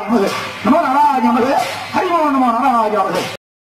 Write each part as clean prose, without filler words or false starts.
நமது நமோ நாராஜ நமது ஹரிமோ நமோ நாராஜ நமது.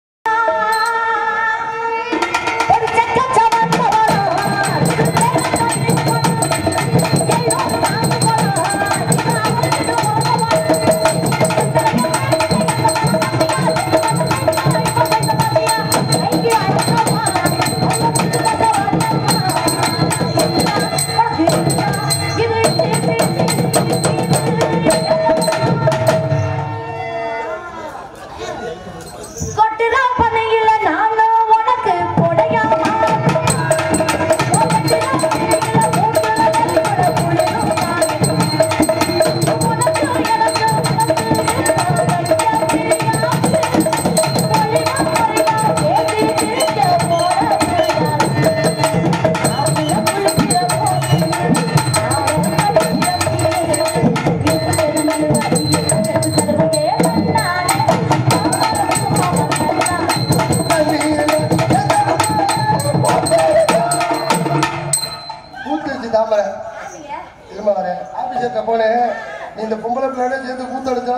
இந்த பொம்பளை பிள்ளையோட சேர்ந்து கூத்தடிச்சா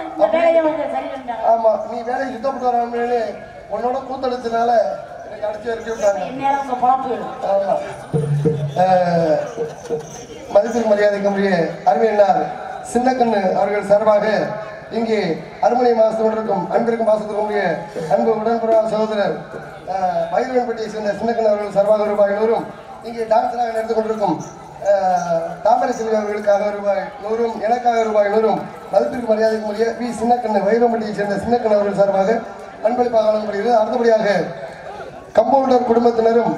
ஆமா நீ வேலையை சுத்தப்பட்டு வராமலே உன்னோட கூத்தடிச்சனால எனக்கு அடிச்சு இறக்கி விட்டாங்க. ஆமா மதிப்பிற்கு மரியாதைக்குரிய அருமையினார் சின்னக்கண்ணு அவர்கள் சார்பாக இங்கே அருமனை மாசத்தோடு இருக்கும் அன்பிற்கும் மாசத்துக்குரிய அன்பு உடன்புற சகோதரர் வைரவன்பட்டியை சேர்ந்த சின்னக்கண்ணு அவர்கள் சார்பாக ரூபாய் 100 இங்கே டான்ஸராக நடந்து கொண்டிருக்கும் தாமரை செல்வி அவர்களுக்காக ரூபாய் 100 எனக்காக ரூபாய் 100 மதிப்பிற்கு மரியாதைக்குரிய வி சின்னக்கண்ணு வைரவன்பட்டியை சேர்ந்த சின்னக்கண்ணு அவர்கள் சார்பாக அன்பளிப்பாக வழங்கப்படுகிறது. அடுத்தபடியாக கம்பவுண்டர் குடும்பத்தினரும்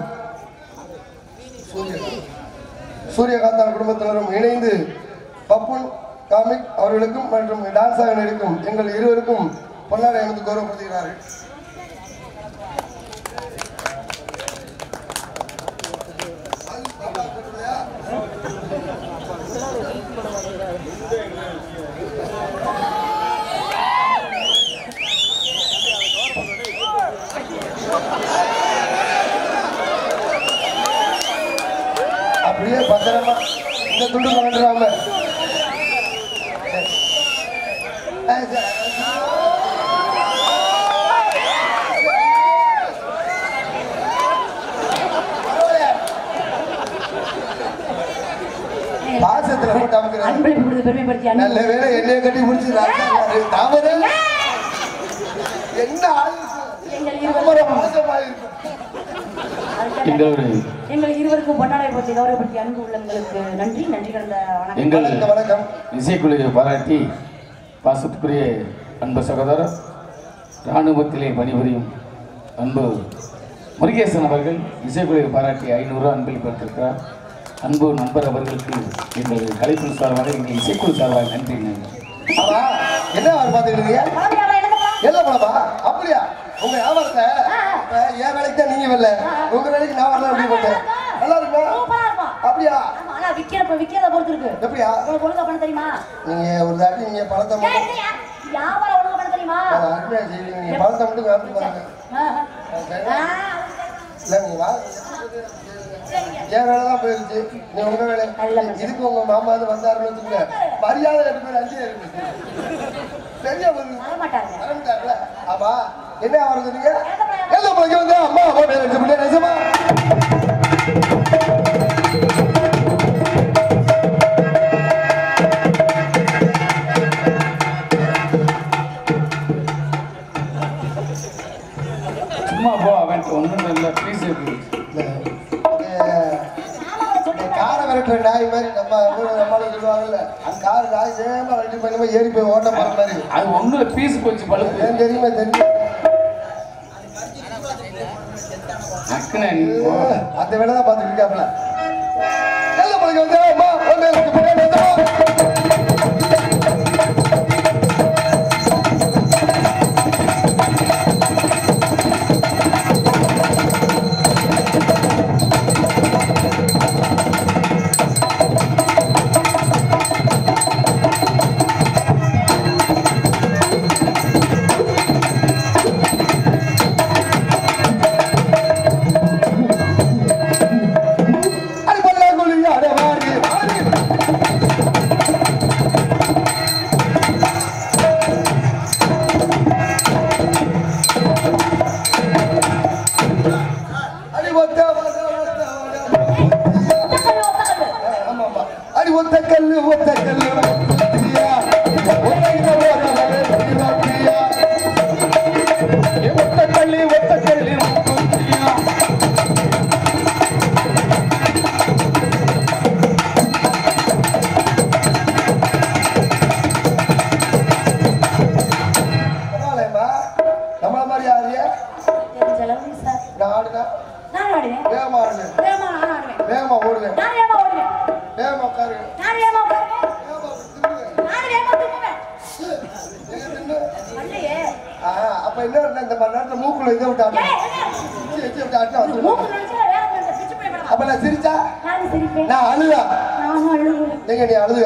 சூரியகாந்தான் குடும்பத்தினரும் இணைந்து பப்புன் காமிக் அவர்களுக்கும் மற்றும் டான்ஸாக நடிக்கும் எங்கள் இருவருக்கும் பொன்னாடை அணிந்து கௌரவப்படுத்துகிறார்கள். அப்படியே பத்திரமா இந்த துண்டு பண்ணிடுறாங்க. பாசத்துல நல்ல வேலை என்னைய கட்டி முடிச்சுறாங்க. என்ன எங்கள் இருவருக்கும் பொன்னாடை போட்டி கௌரவப்படுத்தி அன்பு உள்ளங்களுக்கு நன்றி. நன்றி கடந்த வணக்கம். இசைக்குழுவை பாராட்டி பாசத்துக்குரிய அன்பு சகோதரர் இராணுவத்திலே பணிபுரியும் அன்பு முருகேசன் அவர்கள் இசைக்குழுவை பாராட்டி 500 அன்பில் பெற்றிருக்கிறார். அன்பு நண்பர் அவர்களுக்கு எங்கள் கலைக்குழு சார்பாக எங்கள் இசைக்குழு சார்பாக நன்றி. என்ன பார்த்துக்கிட்டு என்ன பணப்பா அப்படியா உங்க வியாபாரத்தை என் வேலைக்கு தான் நீங்க வரல உங்க வேலைக்கு நான் வரல அப்படி போட்டேன். நல்லா இருக்கும் அப்படியா விக்கிறத பொறுத்து இருக்கு. எப்படியா உங்களுக்கு ஒழுங்கா பண்ண தெரியுமா? நீங்க ஒரு தாட்டி நீங்க பணத்தை மட்டும் வியாபாரம் ஒழுங்கா பண்ண தெரியுமா? நீங்க பணத்தை மட்டும் காப்பி பாருங்க. இல்ல நீங்க வா என் வேலை தான் போயிருச்சு. நீ உங்க வேலை இதுக்கு உங்க மாமா வந்தாருன்னு வச்சுக்கோங்க மரியாதை 2 பேர் 5 இருக்கு பெரிய வரமாட்டாருல. ஆமா என்ன ஆவறது நீங்க எல்லாம் போய் வந்து அம்மா அப்பா பேர் எடுத்து விட்டு நிஜமா சும்மா போ அவன் ஒன்றும் இல்லை ப்ளீஸ் காரை விரட்டுற நாய் மாதிரி நம்மளும் சொல்லுவாங்கல்ல அந்த கார் நாய் வேகமா ரெடி பண்ணி ஏறி போய் ஓட்ட போற மாதிரி அது ஒன்றும் பீஸ் போச்சு பழுப்பு தெரியுமா தெரியும். அந்த வேலை தான் பார்த்துட்டு இருக்காப்ல. எல்லாம் பழகி வந்து அம்மா அடி பண்ணா கொள்ளியா அடே வாடி அப்ப என்ன இந்த மாதிரி நேரத்துல மூக்குல இதை விட்டு ஆட்டம் அப்ப நான் சிரிச்சா நான் அழுதா எங்க நீ அழுது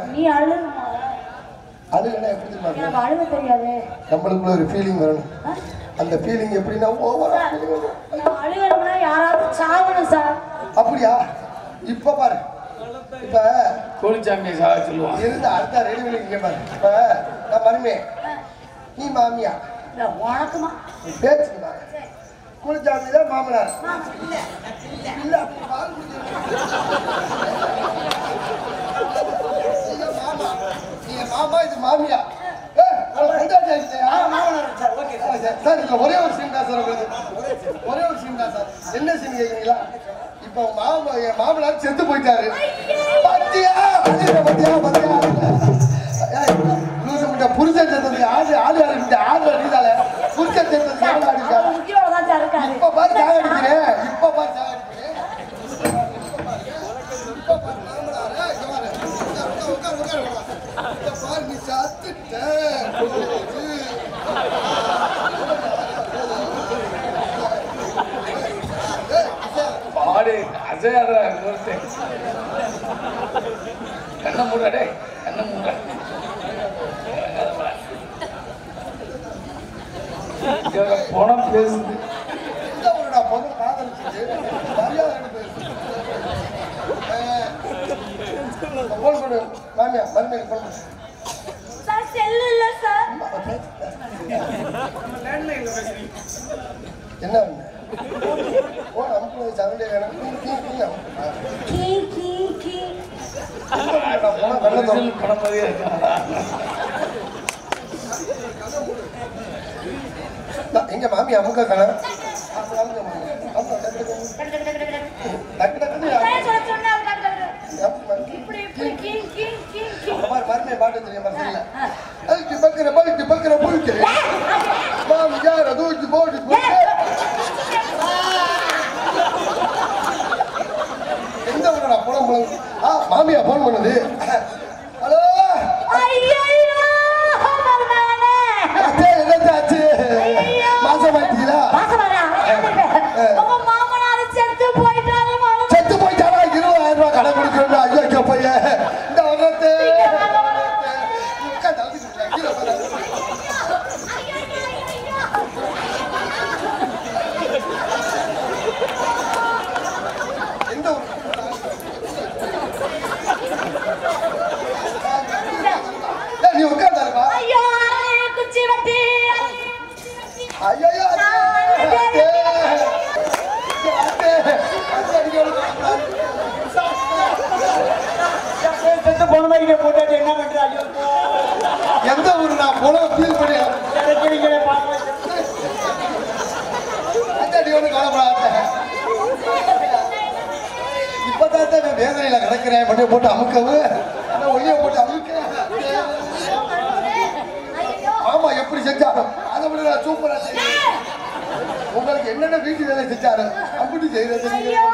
அழுகனா எப்படி தெரியாது நம்மளுக்குள்ள ஒரு ஃபீலிங் வரணும் அந்த ஃபீலிங் எப்படின்னா ஓவரா யாராவது சாகணும் சார் அப்படியா இப்ப பாரு இப்ப கோழிச்சாமியை சாக சொல்லுவான் இருந்த அடுத்த ரெடி பண்ணி பாரு இப்ப நான் மருமே நீ மாமியா வணக்கமா பேச்சுக்குமா குளிச்சாமி தான் மாமனார் இல்ல மாமா இது மாமியா சார் இதுல ஒரே ஒரு சீன் தான் சார் ஒரே ஒரு சீன் தான் சார் என்ன சீன் கேக்குறீங்களா இப்ப என் மாமனார் செத்து போயிட்டாரு பத்தியா புருஷன் செத்தது ஆடு அடிதால புருஷன் செத்தது இப்ப பாரு சாக அடிக்கிறேன் இப்ப பாரு சாக அடிக்கிறேன் பாரு நீ சாத்துட்ட பாடு அஜயாடுறா கண்ண மூடாடே கண்ண மூட பணம் பேசுது பொண்ணு காதலிச்சு போன் பண்ணு மாமியா மருமையை போன் பண்ணு என்ன போன் அமுக்கு சவுண்டே வேணும் பணம் மாதிரியே இருக்கா எங்க மாமி அமுக்க கண மருமை பாட்டு தெரியும் பக்கிற போயிட்டு மாமி யார தூக்கி போட்டு எந்த ஊரா புலம் மாமியா போன் பண்ணுது ஹலோ என்னச்சாச்சு மாசம் ஆயிட்டீங்களா செத்து போயிட்டாரா 20,000 ரூபாய் கடை கொடுக்கணும் ஐயோ பைய இந்த வருடத்தை எந்த நீ உட்கார்ந்தாருப்பா எந்த ஊரு நான் போல ஃபீல் பண்ணி இப்பதான் நான் வேதனையில கிடக்கிறேன் பண்ணி போட்டு அமுக்கவு ஆனா ஒளிய போட்டு அமுக்க ஆமா எப்படி செஞ்சாலும் அதை விட நான் சூப்பரா செய்யறேன் உங்களுக்கு என்னென்ன வீட்டு வேலை செஞ்சாரு அப்படி செய்யறது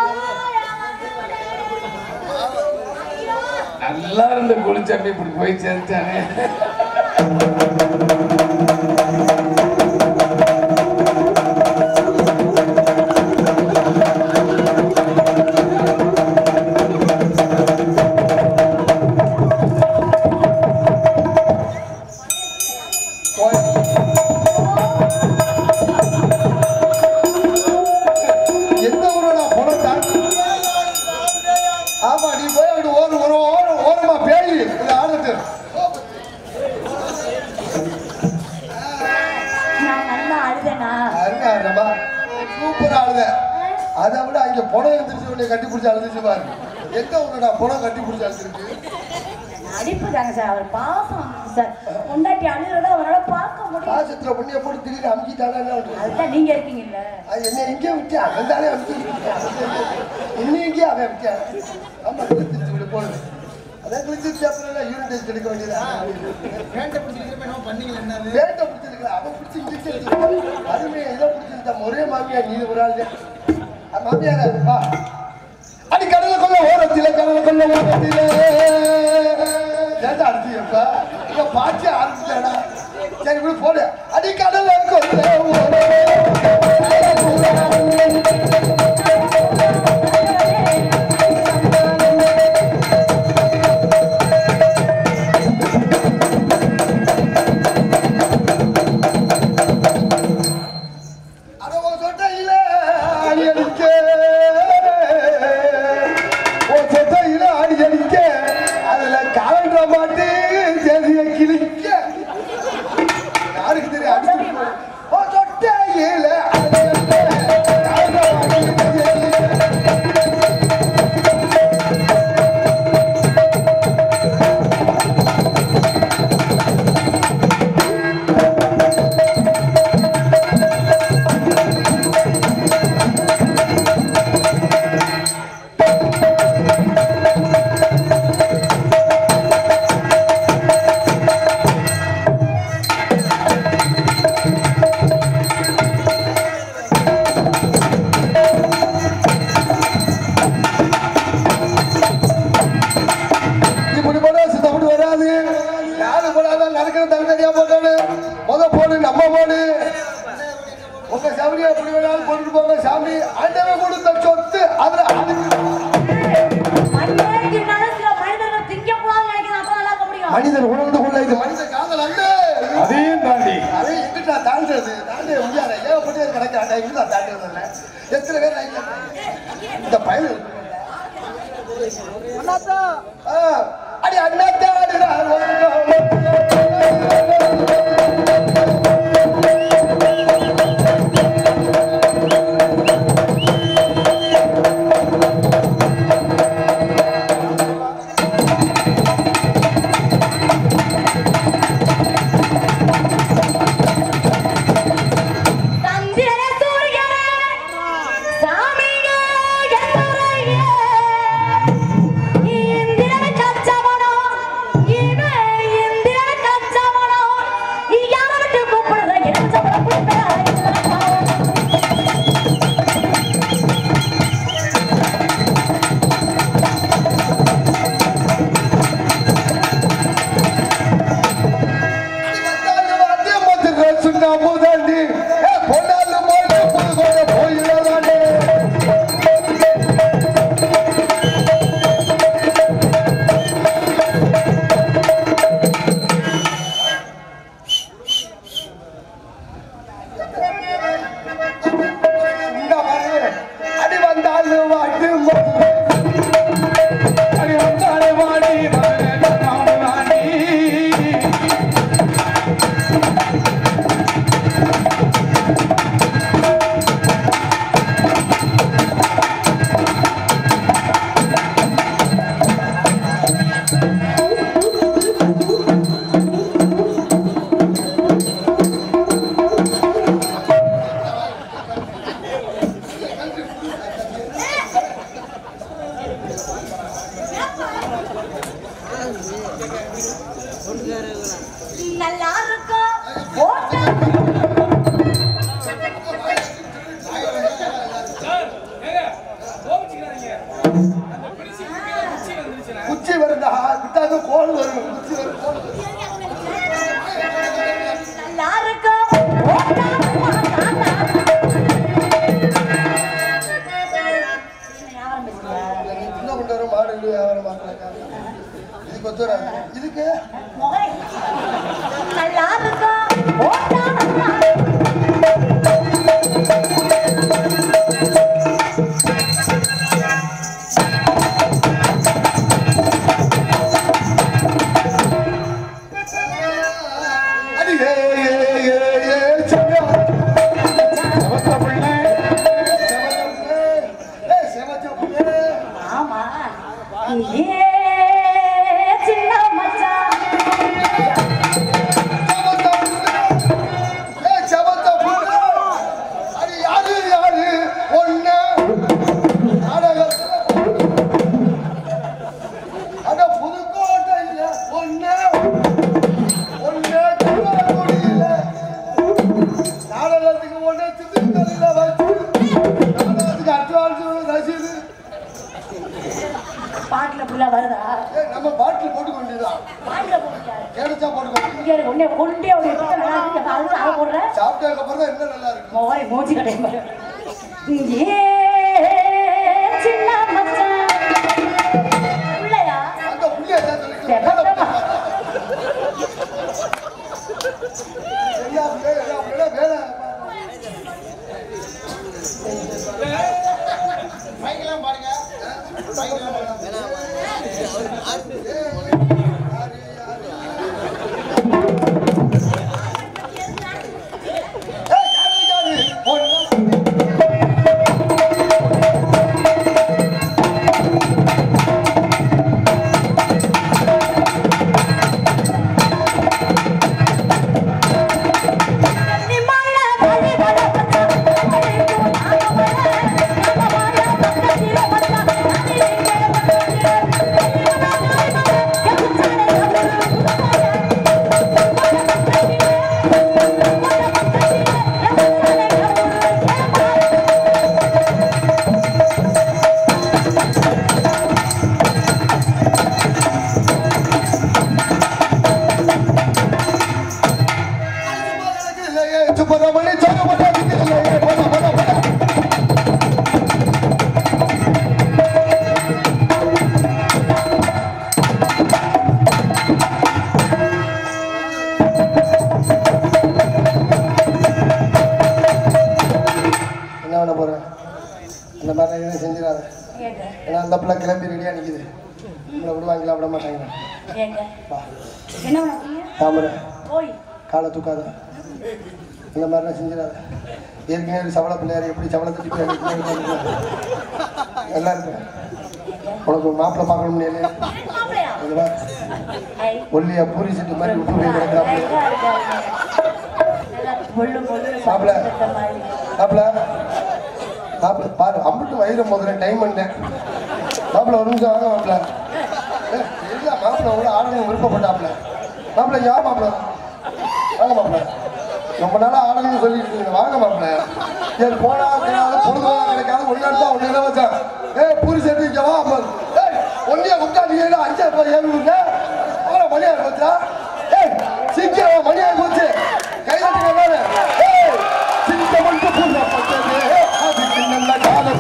நல்லா இருந்த குளிச்சாமி இப்படி போய் சேர்த்தானே ஆமா நீ போய் அப்படி ஓரமா பேய் ஆடுறது சூப்பரா அழுத அதை விட அங்க புடம் எழுந்திரிச்சு உடனே கட்டி பிடிச்சி அழுதுச்சு பாரு எங்க உன்னோட புடம் கட்டி பிடிச்சி அழுதுருக்கு நடிப்பு தாங்க சார் அவர் பாசம் சார் பொண்டாட்டி அழுகிறத அவரால் பார்க்க முடியும் பாசத்துல பொண்ணிய போட்டு திடீர்னு அமுக்கிட்டாங்க அதுதான் நீங்க இருக்கீங்கல்ல என்ன எங்கேயே விட்டியா அவன் தானே அமுக்கி இன்னும் எங்கேயே அவன் விட்டியா ஆமா கிழிச்சிருச்சு விட போடுது அதான் கிழிச்சிருச்சு அப்புறம் யூரின் டெஸ்ட் எடுக்க வேண்டியதா வேட்டை பிடிச்சிருக்கா அவன் பிடிச்சி கிழிச்சிருச்சு அதுமே இதை பிடிச்சிருச்சா ஒரே மாமியா நீ ஒரு ஆள் மாமியார வா அடி கடலை கொள்ள ஓரத்தில கடலை கொள்ள ஓரத்தில அடிச்சுப்பா இங்க பாய்ச்சி ஆரம்பிச்சாடா சரி இப்படி போடு அடி கடலை கொள்ள நடக்கிற தலைவரியா போட்டாரு போடு நம்ம போடு உங்க சபரியா எப்படி வேணாலும் போட்டுட்டு போங்க சாமி ஆண்டவன் கொடுத்த சொத்து அதுல மனிதன் உணர்ந்து கொள்ள இது மனித காதல் அல்ல அதையும் தாண்டி அதை எங்கிட்ட தாண்டது தாண்ட முடியாது ஏகப்பட்டு கிடைக்கிறாங்க எங்கிட்ட தாண்டது இல்லை எத்தனை பேர் இந்த பயன் அடி அண்ணாத்தா நல்லா இருக்கும் குச்சி வருதா விட்டாங்க கோல் வரும் நல்லா இருக்கும் என்ன பண்றாரு மாடு வியாபாரம் பார்க்கறாங்க இதுக்கு ஒத்துறாங்க இதுக்கு நல்லா இருக்கும் ஓட்டா பாட்டுல புள்ளா வருதா நம்ம பாட்டில் போட்டு கொண்டுதான் பாட்டுல போடுங்க கேடுச்சா போட்டு இங்க ஒண்ணே கொண்டே ஒரு இடத்துல நல்லா இருக்கு அது அவ போடுற சாப்பிட்டதுக்கு அப்புறம் தான் என்ன நல்லா இருக்கு மோரை மூஞ்சி கடை பாரு ஏ சின்ன மச்சான் புள்ளையா அந்த புள்ளைய தான் சொல்லிட்டு என்ன வேலை பைக்கெல்லாம் பாருங்க போதா மணி சொல்ல போதா போதா போதா போதா என்ன பண்ண போறேன் இந்த மாதிரி எதுவும் செஞ்சிடாத ஏன்னா அந்த பிள்ளை கிளம்பி ரெடியா நிக்குது நம்மளை விடுவாங்களா விட மாட்டாங்க தாமரை காலை தூக்காத இந்த மாதிரிலாம் செஞ்சிடாத ஏற்கனவே சவள பிள்ளையார் எப்படி சவளத்தை தட்டி நல்லா இருக்கும் உனக்கு மாப்பிள்ளை பார்க்கணும் முடியல ஒல்லியா பூரி செட்டு மாதிரி விட்டு போய் கிடக்கிறாங்க மாப்பிள்ள மாப்பிள்ள மாப்பிள்ள பாரு அம்பிட்டு வயிறு முதல்ல டைம் பண்ணேன் மாப்பிள்ள ஒரு நிமிஷம் வாங்க மாப்பிள்ள இல்லை மாப்பிள்ள கூட ஆடணும் விருப்பப்பட்டாப்புல மாப்பிள்ள யா மாப்பிள்ள வாங்க மாப்பிள்ள ரொம்ப நாளாக ஆடணும்னு சொல்லிட்டு இருக்கீங்க வாங்க மாப்பிள்ள ஏன் போனா பொழுதுவா கிடைக்காது ஒரு நாள் தான் ஒன்று வச்சேன் பூரி சேர்த்து இங்கே வா அம்மா ஒன்றியா குட்டா நீ 5 7 அவ்வளோ மணியாக போச்சுடா சீக்கிரம் மணியாக போச்சு கை தட்டுங்க எல்லாரும் சிங்க மட்டும் பூஜை பச்சது அதுக்கு நல்ல காலம்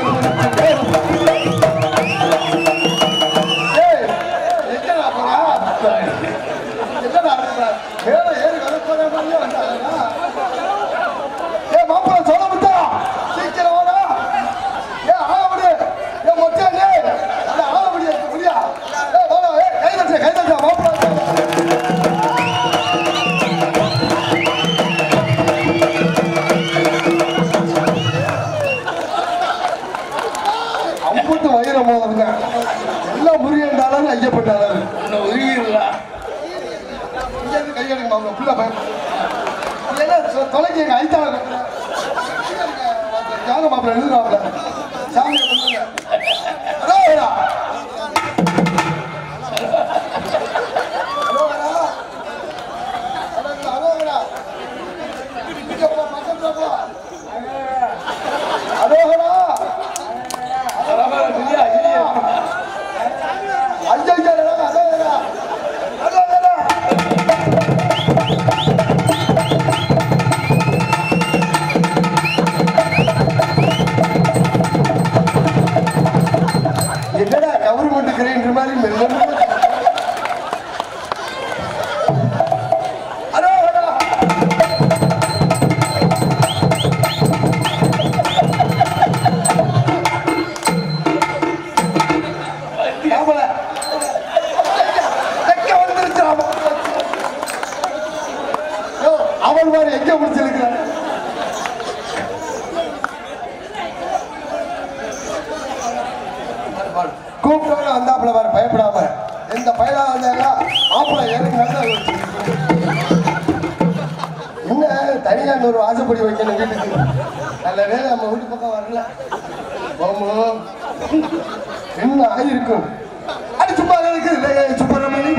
எங்கடா போறா என்னடா மேல ஏறி வரப்போற மாதிரியே வந்தாடா மாப்பிள்ள சொல்ல முட்டா சீக்கிரம் வாடா ஆளபடி மொச்சானே அந்த ஆளபடி முடியா வாடா கை தட்டா மாப்பிள்ள அம்புட்டு வயிறம் போதுங்க எல்லாம் முருகண்டாலும் ஐயப்பட்டாலும் கையெடுக்க மாப்பிள்ள புள்ள பயன் தொலைக்கு எங்க ஐத்தாளர் யாங்க மாப்பிள்ள எழுதுறாப்ல சாமி என்னடா கவர்மெண்ட் கிரைண்டர் மாதிரி அவன் மாதிரி எங்க முடிச்சிருக்கிறான் கூப்பிட்டோட வந்தாப்புல பாரு பயப்படாம எந்த பயலா வந்தாங்க ஆப்பிள எனக்கு என்ன தனியா ஒரு வாசப்படி வைக்கணும் வீட்டுக்கு நல்ல வேலை நம்ம வீட்டு பக்கம் வரல என்ன ஆகிருக்கும் அது சும்மா இருக்குது சுப்பிரமணி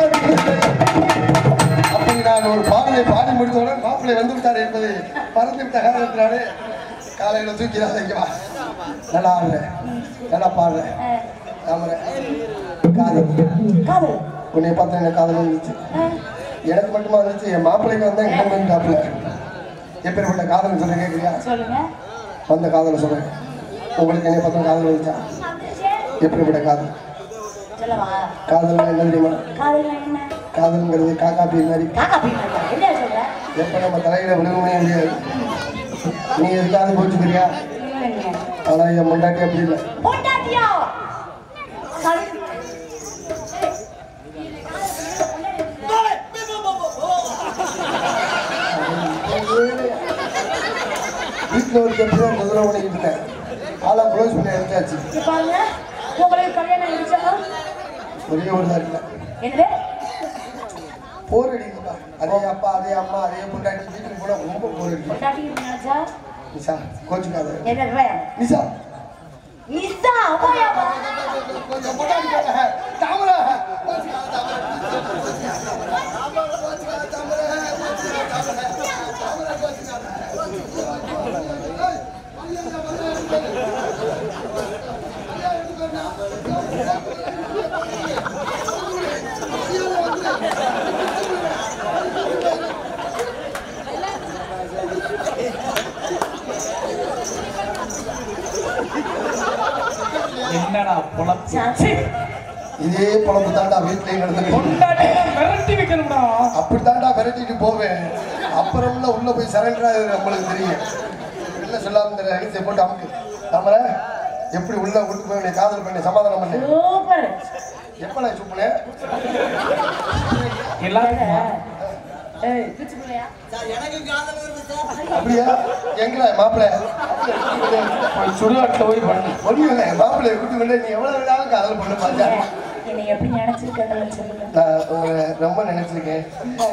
அப்படி நான் ஒரு பாடலை பாடி முடித்தவுடன் மாப்பிள்ளை வந்து விட்டார் என்பதை பறந்து விட்ட காரணத்தினாலே காலையில தூக்கிறாங்க இங்க வா நல்லா ஆடுறேன் நல்லா பாடுறேன் காதல் உன்னை பார்த்தா எனக்கு காதல் வந்துச்சு எனக்கு மட்டுமா வந்துச்சு என் மாப்பிள்ளைக்கு வந்தா இடம் வந்துட்டாப்புல எப்பேற்பட்ட காதல் சொல்ல கேட்குறியா வந்த காதலை சொல்றேன் உங்களுக்கு என்னை பார்த்தா காதல் வந்துச்சா எப்படிப்பட்ட காதல் காதல்னா என்ன தெரியுமா காதல்ங்கிறது காக்காப்பி மாதிரி எப்ப நம்ம தலையில விழுகவே முடியாது நீ எதுக்காவது போச்சுக்கிறியா ஆனா என் முண்டாட்டி அப்படி இல்லை வீட்டில் ஒரு கட்டி தான் முதல்ல பண்ணிக்கிட்டு இருக்கேன் ஆளா க்ளோஸ் பண்ணி எடுத்தாச்சு ஒரே ஒரு தான் இல்லை போர் அடிக்குதுப்பா அதே அப்பா அதே அம்மா அதே பொண்டாட்டி வீட்டுக்கு போனா ரொம்ப போர் அடிக்கும் நிஷா கோச்சுக்காத நிஷா நிஷா அப்பாயாவா கொஞ்சம் பொண்டாட்டி தாமரை இதே பொழப்பு தாண்டா வீட்லயே நடந்து மிரட்டி வைக்கணும்டா. அப்படித்தாண்டா விரட்டிட்டு போவேன். அப்புறம்ல உள்ள போய் சரண்டர் ஆகுது நம்மளுக்கு தெரியும். வெளில சொல்லாம இந்த ரகசியம் போட்டு அமுக்கு. நம்மள எப்படி உள்ள கொண்டு போய் உன்னை காதல் பண்ணி சமாதானம் பண்ணி சூப்பர். எப்ப நான் சூப்பனே எல்லாரும் ஏய் பிச்சுக்குலையா? அப்படியா எங்கடா மாப்பிள்ளை சுடுகாட்டில் போய் பண்ணு. ஒன்றும் இல்லை மாப்பிள்ளை கூட்டு கொண்டு நீ எவ்வளவு வேணாலும் காதல் பண்ண பார்த்தா என்னை எப்படி நினைச்சிருக்கேன்னு சொல்லுங்க. நான் உங்களை ரொம்ப நினைச்சிருக்கேன்.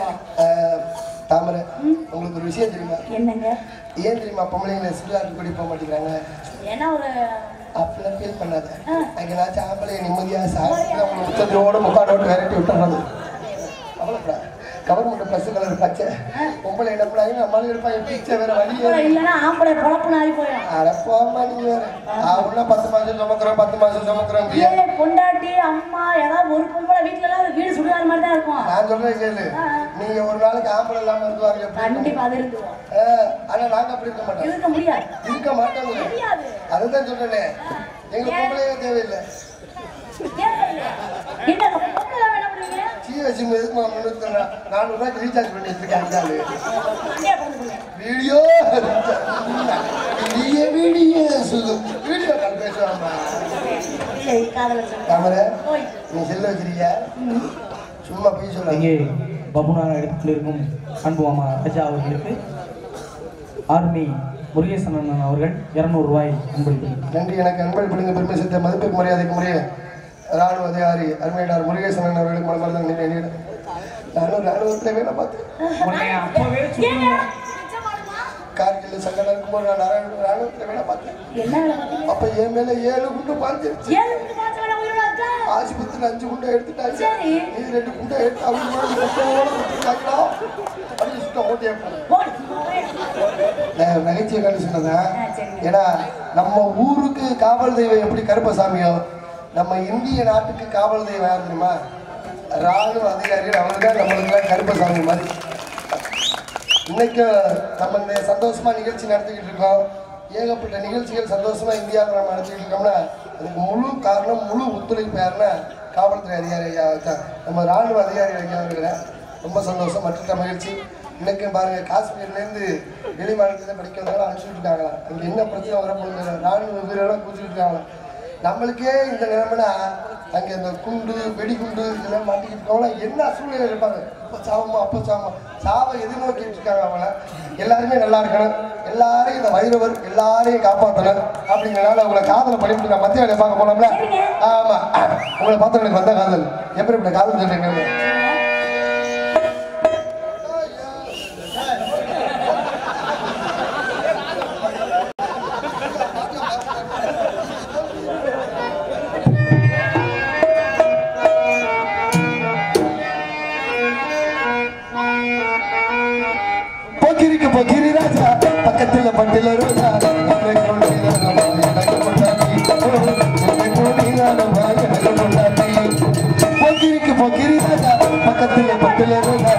தாமரை உங்களுக்கு ஒரு விஷயம் தெரியுமா? என்னங்க? ஏன் தெரியுமா பொம்பளைங்களை சுடுகாட்டு கூடி போக மாட்டேங்கிறாங்க? ஏன்னா ஒரு அப்படிலாம் ஃபீல் பண்ணாத. அங்கேனாச்சும் ஆம்பளை நிம்மதியாக சாப்பிட்டு அவங்க உச்சத்தோட முக்காடோட்டு விரட்டி விட்டுறது. அவ்வளோப்பா கவர்மெண்ட் பஸ் கலர் பச்சை பொம்பளை என்ன பண்ணாங்க நம்மளும் இருப்பாங்க பிச்சை வேற வழியே இல்லைன்னா ஆம்பளை பொழப்புன்னு ஆகி போயிடும். அட போமா நீங்க வேற அவனா 10 மாசம் சுமக்கிறோம் 10 மாசம் சுமக்கிறோம். ஏய் பொண்டாட்டி அம்மா ஏதாவது ஒரு பொம்பளை வீட்டுல எல்லாம் ஒரு வீடு சுடுகாடு மாதிரி தான் இருக்கும். நான் சொல்றேன் கேளு. நீங்க ஒரு நாளைக்கு ஆம்பளை இல்லாம இருந்துவாங்க. கண்டிப்பா அது இருக்குவோம். ஆனா நாங்க அப்படி இருக்க மாட்டோம். இருக்க முடியாது. இருக்க மாட்டோம். முடியாது. அதுதான் சொல்றேன். எங்க பொம்பளையே தேவையில்லை. என்ன பொம்பளை என்ன பண்ணுவீங்க? ஜிஎஸ்டி எதுக்கு 400 ரூபாய்க்கு ரீசார்ஜ் பண்ணி வச்சிருக்காங்க. வீடியோ வீடியோ சொல்லு வீடியோ கால் பேசுவாமா? தாமரை நீ செல்ல வச்சிருக்கியா? சும்மா போய் சொல்ல. இங்கே பபுனான இடத்தில் இருக்கும் அன்பு மாமா ராஜா அவர்களுக்கு ஆர்மி முருகேசன் அண்ணன் அவர்கள் 200 ரூபாய் அன்பளிப்பு. நன்றி. எனக்கு அன்பளிப்படுங்க பெருமை சேர்த்த மதிப்பிற்கு மரியாதைக்கு முறைய ராணுவ அதிகாரி அருமையினார் முருகேசன் அண்ணன் அவர்களுக்கு மனமார்ந்த நானும் ராணுவத்தில் வேலை பார்த்தேன். அப்பவே கார்கில் சங்கடம் இருக்கும்போது நான் ராணுவத்தில் வேலை பார்த்தேன். அப்ப என் மேல 7 குண்டு பாஞ்சிருச்சு. ஆஸ்பத்திரியில் 5 குண்டை எடுத்துட்டாங்க. நீ 2 குண்டை எடுத்து நகைச்சுவை கண்டு சொன்னதான். ஏன்னா நம்ம ஊருக்கு காவல் தெய்வம் எப்படி கருப்பசாமியோ நம்ம இந்திய நாட்டுக்கு காவல் தெய்வம் யார் தெரியுமா? ராணுவ அதிகாரிகள். அவங்கதான் நம்மளுக்கு கருப்பசாமி மாதிரி. இன்னைக்கு நம்ம இந்த சந்தோஷமா நிகழ்ச்சி நடத்திக்கிட்டு இருக்கோம். ஏகப்பட்ட நிகழ்ச்சிகள் சந்தோஷமா இந்தியாவில் நம்ம நடத்திக்கிட்டு இருக்கோம்னா அதுக்கு முழு காரணம் முழு ஒத்துழைப்பு யாருன்னா காவல்துறை அதிகாரி ஐயா தான். நம்ம ராணுவ அதிகாரி ஐயா இருக்கிறேன். ரொம்ப சந்தோஷம். மற்ற மகிழ்ச்சி. இன்னைக்கு பாருங்க காஷ்மீர்லேருந்து வெளி மாநிலத்தில் படிக்க வந்தாலும் அனுப்பிச்சுட்டு இருக்காங்களா? அங்கே என்ன பிரச்சனை வரப்போகுது? ராணுவ வீரர்களாம் குதிச்சுட்டு இருக்காங்களா? நம்மளுக்கே இந்த நிலைமைனா அங்கே இந்த குண்டு வெடிகுண்டு இதெல்லாம் மாட்டிக்கிட்டு இருக்கவங்களா என்ன சூழ்நிலை இருப்பாங்க? இப்போ சாவமா அப்போ சாவமா சாவை எதிர்நோக்கிட்டு இருக்காங்க. அவங்கள எல்லாருமே நல்லா இருக்கணும். எல்லாரையும் இந்த வைரவர் எல்லாரையும் காப்பாற்றணும். அப்படிங்கிறனால உங்களை காதலை பண்ணிவிட்டு நான் மத்திய வேலையை பார்க்க போனோம்ல. ஆமாம் உங்களை பார்த்து எனக்கு வந்த காதல் எப்படி இப்படி காதல் சொல்றீங்க? பக்கத்துல பட்டில ரோஜா பொக்கிரி ராஜா பக்கத்துல பட்டில ரோஜா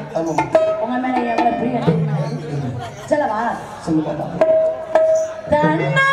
ஆமாம். உங்க மேல எவ்வளவு பிரியம் தெரியுமா? சொல்லவா? சொல்லு பாப்பா. தன்னா